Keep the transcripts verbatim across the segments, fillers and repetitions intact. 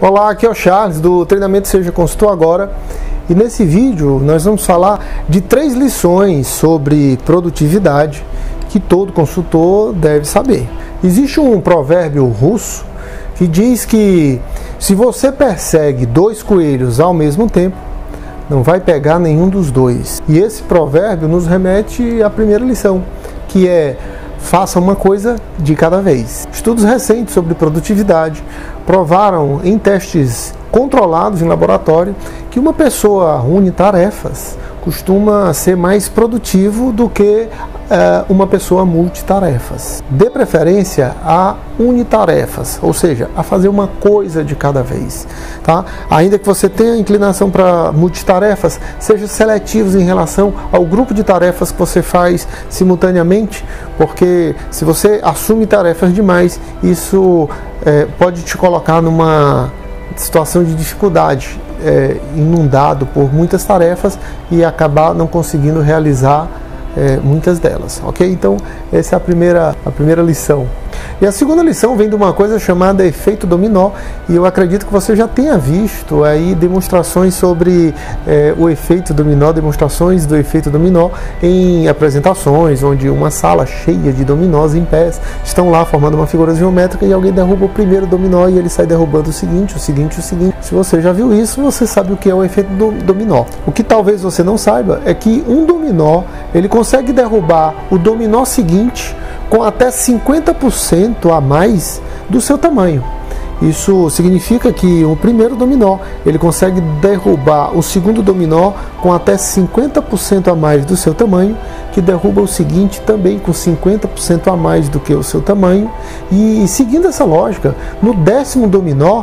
Olá, aqui é o Charles do treinamento Seja Consultor Agora, e nesse vídeo nós vamos falar de três lições sobre produtividade que todo consultor deve saber. Existe um provérbio russo que diz que se você persegue dois coelhos ao mesmo tempo, não vai pegar nenhum dos dois. E esse provérbio nos remete à primeira lição, que é: faça uma coisa de cada vez. Estudos recentes sobre produtividade provaram em testes controlados em laboratório que uma pessoa unitarefas costuma ser mais produtivo do que uh, uma pessoa multitarefas. Dê preferência a unitarefas, ou seja, a fazer uma coisa de cada vez. Tá? Ainda que você tenha inclinação para multitarefas, seja seletivo em relação ao grupo de tarefas que você faz simultaneamente, porque se você assume tarefas demais, isso é, pode te colocar numa situação de dificuldade, é, inundado por muitas tarefas e acabar não conseguindo realizar é, muitas delas, ok? Então essa é a primeira, a primeira lição. E a segunda lição vem de uma coisa chamada efeito dominó, e eu acredito que você já tenha visto aí demonstrações sobre é, o efeito dominó, demonstrações do efeito dominó em apresentações, onde uma sala cheia de dominós em pés estão lá formando uma figura geométrica e alguém derruba o primeiro dominó e ele sai derrubando o seguinte, o seguinte, o seguinte. Se você já viu isso, você sabe o que é o efeito do dominó. O que talvez você não saiba é que um dominó, ele consegue derrubar o dominó seguinte com até cinquenta por cento a mais do seu tamanho. Isso significa que o primeiro dominó, ele consegue derrubar o segundo dominó com até cinquenta por cento a mais do seu tamanho, que derruba o seguinte também com cinquenta por cento a mais do que o seu tamanho. E seguindo essa lógica, no décimo dominó,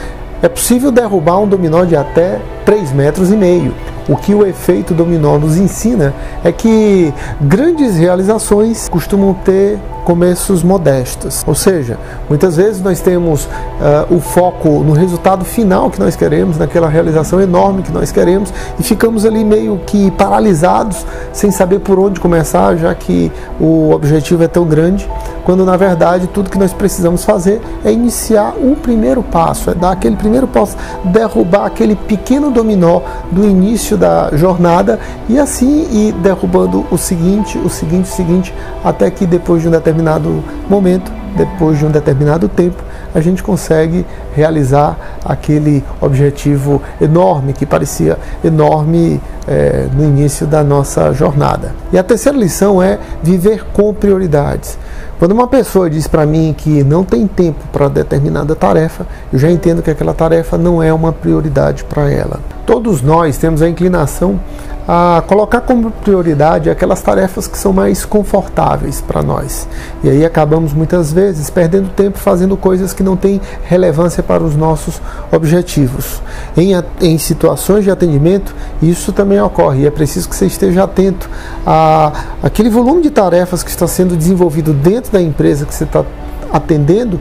é possível derrubar um dominó de até três metros e meio. O que o efeito dominó nos ensina é que grandes realizações costumam ter começos modestos. Ou seja, muitas vezes nós temos uh, o foco no resultado final que nós queremos, naquela realização enorme que nós queremos, e ficamos ali meio que paralisados, sem saber por onde começar, já que o objetivo é tão grande, quando na verdade tudo que nós precisamos fazer é iniciar o primeiro passo, é dar aquele primeiro passo, derrubar aquele pequeno dominó do início da jornada, e assim ir derrubando o seguinte, o seguinte, o seguinte, até que depois de um determinado momento, depois de um determinado tempo, a gente consegue realizar aquele objetivo enorme, que parecia enorme é, no início da nossa jornada. E a terceira lição é viver com prioridades. Quando uma pessoa diz para mim que não tem tempo para determinada tarefa, eu já entendo que aquela tarefa não é uma prioridade para ela. Todos nós temos a inclinação a colocar como prioridade aquelas tarefas que são mais confortáveis para nós. E aí acabamos muitas vezes perdendo tempo fazendo coisas que não têm relevância para os nossos objetivos. Em, em situações de atendimento, isso também ocorre, e é preciso que você esteja atento a aquele volume de tarefas que está sendo desenvolvido dentro da empresa que você está atendendo,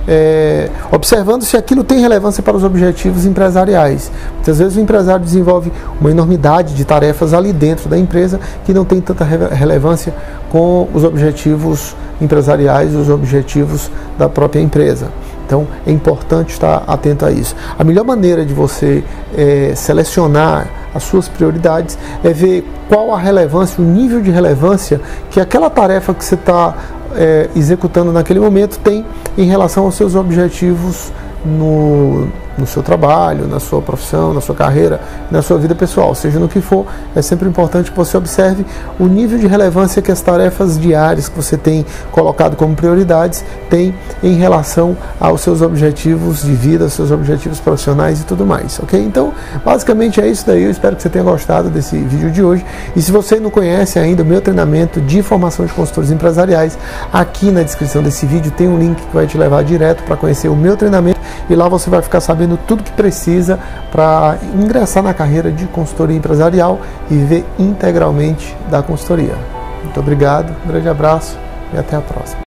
É, observando se aquilo tem relevância para os objetivos empresariais. Muitas vezes o empresário desenvolve uma enormidade de tarefas ali dentro da empresa que não tem tanta re relevância com os objetivos empresariais, os objetivos da própria empresa. Então é importante estar atento a isso. A melhor maneira de você é, selecionar as suas prioridades é ver qual a relevância, o nível de relevância que aquela tarefa que você está é, executando naquele momento tem em relação aos seus objetivos no, no seu trabalho, na sua profissão, na sua carreira, na sua vida pessoal, seja no que for. É sempre importante que você observe o nível de relevância que as tarefas diárias que você tem colocado como prioridades têm em relação aos seus objetivos de vida, aos seus objetivos profissionais e tudo mais, ok? Então, basicamente é isso daí. Eu espero que você tenha gostado desse vídeo de hoje. E se você não conhece ainda o meu treinamento de formação de consultores empresariais, aqui na descrição desse vídeo tem um link que vai te levar direto para conhecer o meu treinamento, e lá você vai ficar sabendo tudo que precisa para ingressar na carreira de consultoria empresarial e viver integralmente da consultoria. Muito obrigado, um grande abraço e até a próxima.